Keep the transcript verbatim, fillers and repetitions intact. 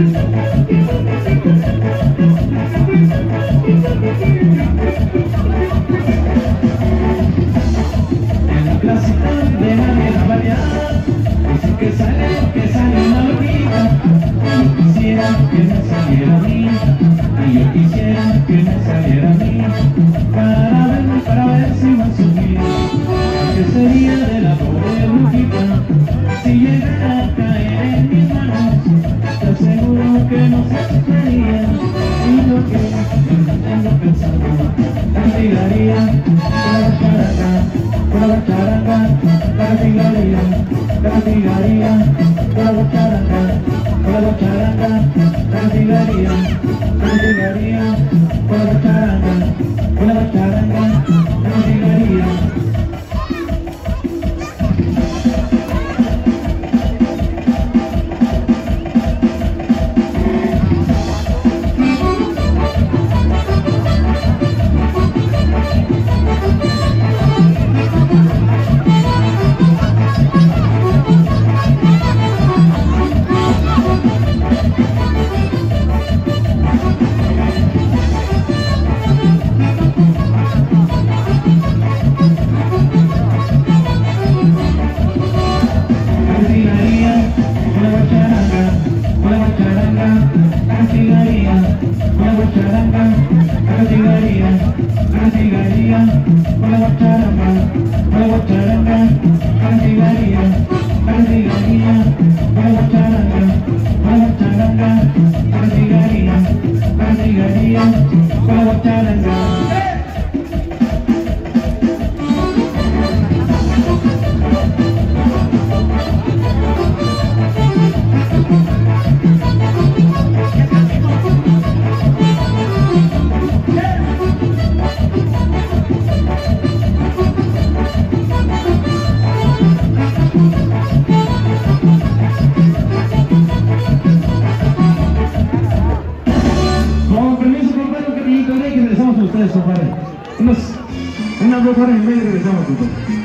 la placita de Javier Variedad dicen que sale, que sale una loquita. Yo quisiera que me saliera a mí, y yo quisiera que me saliera a mí, para ver, para ver si va a subir. ¿Qué sería de la pobre brujita si llegara a caer en mis manos? Te aseguro que no se asustaría, y lo que yo tengo pensando, castigaría con la charanga, con la charanga, castigaría, castigaría con la charanga, con la charanga, castigaría, castigaría con la charanga, con la charanga, castigaría. Unas, unas dos horas y media regresamos,